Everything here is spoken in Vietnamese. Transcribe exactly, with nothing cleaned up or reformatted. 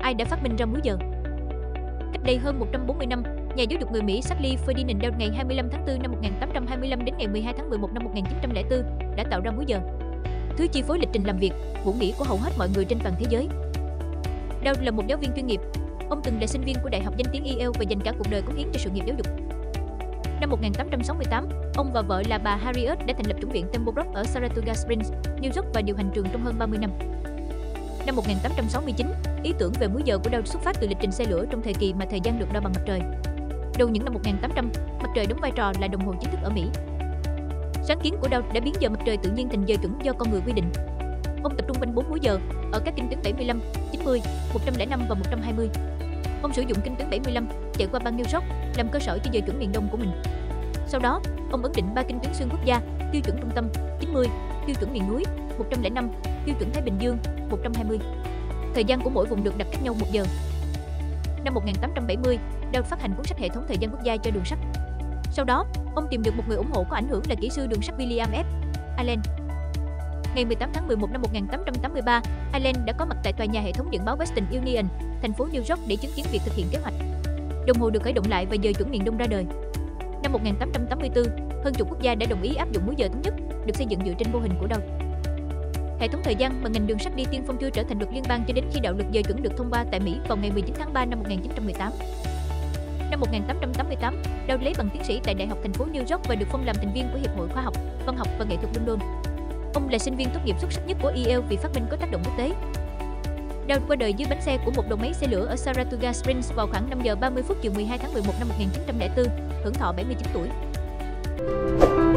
Ai đã phát minh ra múi giờ? Cách đây hơn một trăm bốn mươi năm, nhà giáo dục người Mỹ Charles Ferdinand Dow ngày hai mươi lăm tháng tư năm một nghìn tám trăm hai mươi lăm đến ngày mười hai tháng mười một năm một nghìn chín trăm lẻ bốn đã tạo ra múi giờ. Thứ chi phối lịch trình làm việc, ngủ nghỉ của hầu hết mọi người trên toàn thế giới. Dow là một giáo viên chuyên nghiệp. Ông từng là sinh viên của Đại học danh tiếng Yale và dành cả cuộc đời cống hiến cho sự nghiệp giáo dục. Năm một nghìn tám trăm sáu mươi tám, ông và vợ là bà Harriet đã thành lập chủng viện Temple Brook ở Saratoga Springs, New York và điều hành trường trong hơn ba mươi năm. Năm một nghìn tám trăm sáu mươi chín, ý tưởng về múi giờ của Dow xuất phát từ lịch trình xe lửa trong thời kỳ mà thời gian được đo bằng mặt trời. Đầu những năm một nghìn tám trăm, mặt trời đóng vai trò là đồng hồ chính thức ở Mỹ. Sáng kiến của Dow đã biến giờ mặt trời tự nhiên thành giờ chuẩn do con người quy định. Ông tập trung quanh bốn múi giờ ở các kinh tuyến bảy mươi lăm, chín mươi, một trăm lẻ năm và một trăm hai mươi. Ông sử dụng kinh tuyến bảy mươi lăm chạy qua bang New York làm cơ sở cho giờ chuẩn miền Đông của mình. Sau đó, ông ấn định ba kinh tuyến xuyên quốc gia, tiêu chuẩn trung tâm chín mươi, tiêu chuẩn miền núi một trăm lẻ năm, tiêu chuẩn Thái Bình Dương một trăm hai mươi. Thời gian của mỗi vùng được đặt cách nhau một giờ. Năm một nghìn tám trăm bảy mươi, Dow phát hành cuốn sách Hệ thống thời gian quốc gia cho đường sắt. Sau đó, ông tìm được một người ủng hộ có ảnh hưởng là kỹ sư đường sắt William F. Allen. Ngày mười tám tháng mười một năm một nghìn tám trăm tám mươi ba, Allen đã có mặt tại tòa nhà hệ thống điện báo Western Union, thành phố New York để chứng kiến việc thực hiện kế hoạch. Đồng hồ được khởi động lại và giờ chuẩn miền Đông ra đời. Năm một nghìn tám trăm tám mươi tư, hơn chục quốc gia đã đồng ý áp dụng múi giờ thống nhất, được xây dựng dựa trên mô hình của Dow. Hệ thống thời gian mà ngành đường sắt đi tiên phong chưa trở thành luật liên bang cho đến khi đạo luật giờ chuẩn được thông qua tại Mỹ vào ngày mười chín tháng ba năm một nghìn chín trăm mười tám. Năm một nghìn tám trăm tám mươi tám, Dow lấy bằng tiến sĩ tại Đại học thành phố New York và được phong làm thành viên của Hiệp hội Khoa học, Văn học và Nghệ thuật London. Ông là sinh viên tốt nghiệp xuất sắc nhất của Yale vì phát minh có tác động quốc tế. Dow qua đời dưới bánh xe của một đầu máy xe lửa ở Saratoga Springs vào khoảng năm giờ ba mươi phút chiều mười hai tháng mười một năm một nghìn chín trăm lẻ bốn, hưởng thọ bảy mươi chín tuổi.